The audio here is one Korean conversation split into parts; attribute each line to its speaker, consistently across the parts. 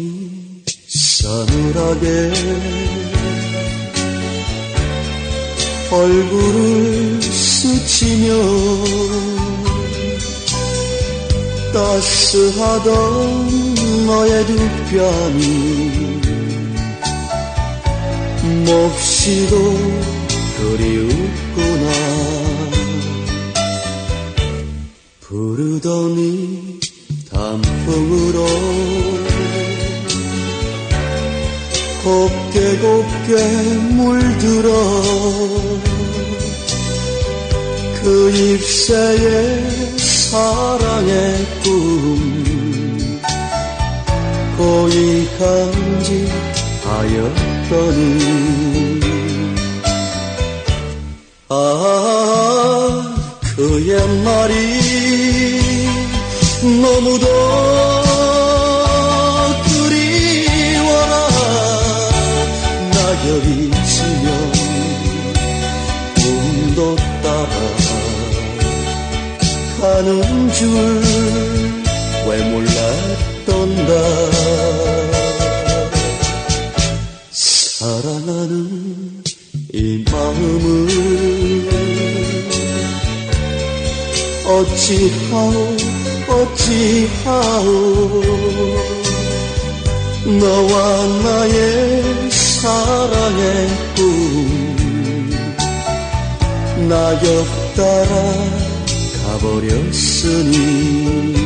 Speaker 1: 서늘하게 얼굴을 스치며 따스하던 너의 두 뺨이 몹시도 그리웠구나. 부르더니 단풍으로 곱게 곱게 물들어 그 잎새에 사랑의 꿈 고이 간직하였더니 그 옛말이 너무도 그리워라. 낙엽이 지면 꿈도 따라 가는 줄 왜 몰랐던가. 사랑하는 이 마음을 어찌하오 너와 나의 사랑의 꿈 낙엽 따라 가버렸으니.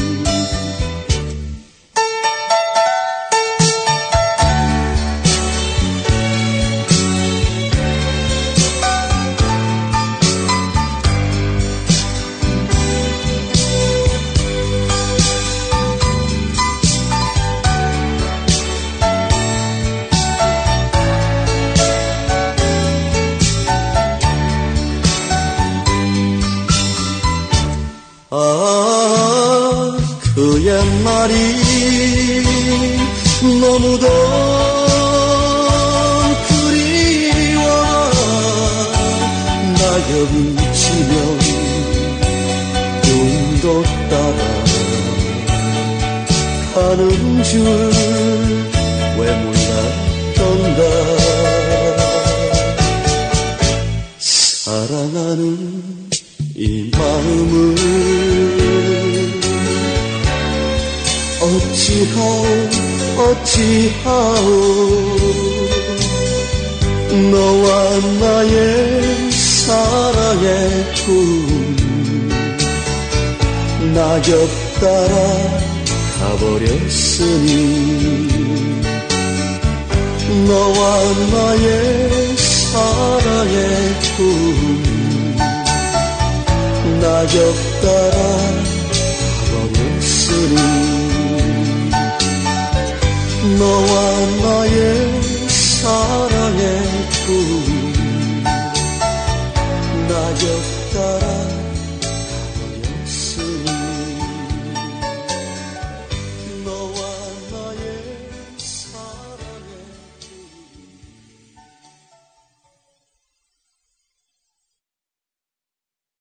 Speaker 1: 그 옛말이 너무도 그리워라. 낙엽이 지면 꿈도 따라 가는 줄 왜 몰랐던가. 사랑하는 이 마음을 어찌하오 너와 나의 사랑의 꿈 낙엽 따라 가버렸으니. 너와 나의 사랑의 꿈 낙엽 따라 가버렸으니. 너와 나의 사랑의 꿈 낙엽 따라